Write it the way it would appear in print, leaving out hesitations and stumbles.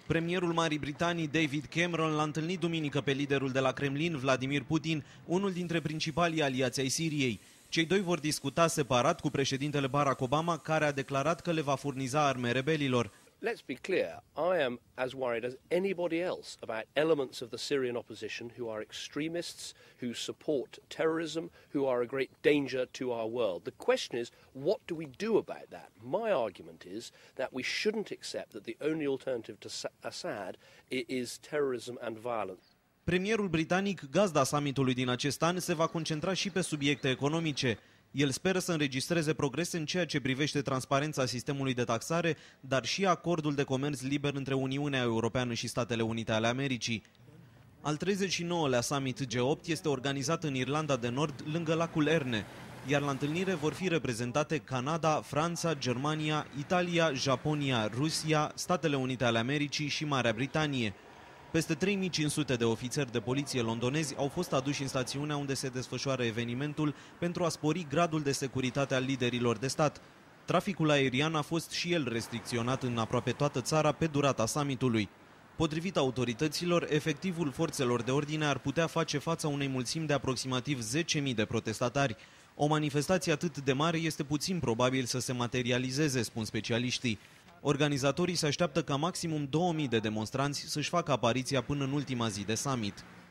Premierul Marii Britanii, David Cameron, l-a întâlnit duminică pe liderul de la Kremlin, Vladimir Putin, unul dintre principalii aliați ai Siriei. Cei doi vor discuta separat cu președintele Barack Obama, care a declarat că le va furniza arme rebelilor. Let's be clear, I am as worried as anybody else about elements of the Syrian opposition who are extremists, who support terrorism, who are a great danger to our world. The question is, what do we do about that? My argument is that we shouldn't accept that the only alternative to Assad is terrorism and violence. Premierul britanic, gazda summitului din acest an, se va concentra și pe subiecte economice. El speră să înregistreze progrese în ceea ce privește transparența sistemului de taxare, dar și acordul de comerț liber între Uniunea Europeană și Statele Unite ale Americii. Al 39-lea summit G8 este organizat în Irlanda de Nord, lângă lacul Erne, iar la întâlnire vor fi reprezentate Canada, Franța, Germania, Italia, Japonia, Rusia, Statele Unite ale Americii și Marea Britanie. Peste 3500 de ofițeri de poliție londonezi au fost aduși în stațiunea unde se desfășoară evenimentul pentru a spori gradul de securitate al liderilor de stat. Traficul aerian a fost și el restricționat în aproape toată țara pe durata summitului. Potrivit autorităților, efectivul forțelor de ordine ar putea face fața unei mulțimi de aproximativ 10.000 de protestatari. O manifestație atât de mare este puțin probabil să se materializeze, spun specialiștii. Organizatorii se așteaptă ca maximum 2000 de demonstranți să-și facă apariția până în ultima zi de summit.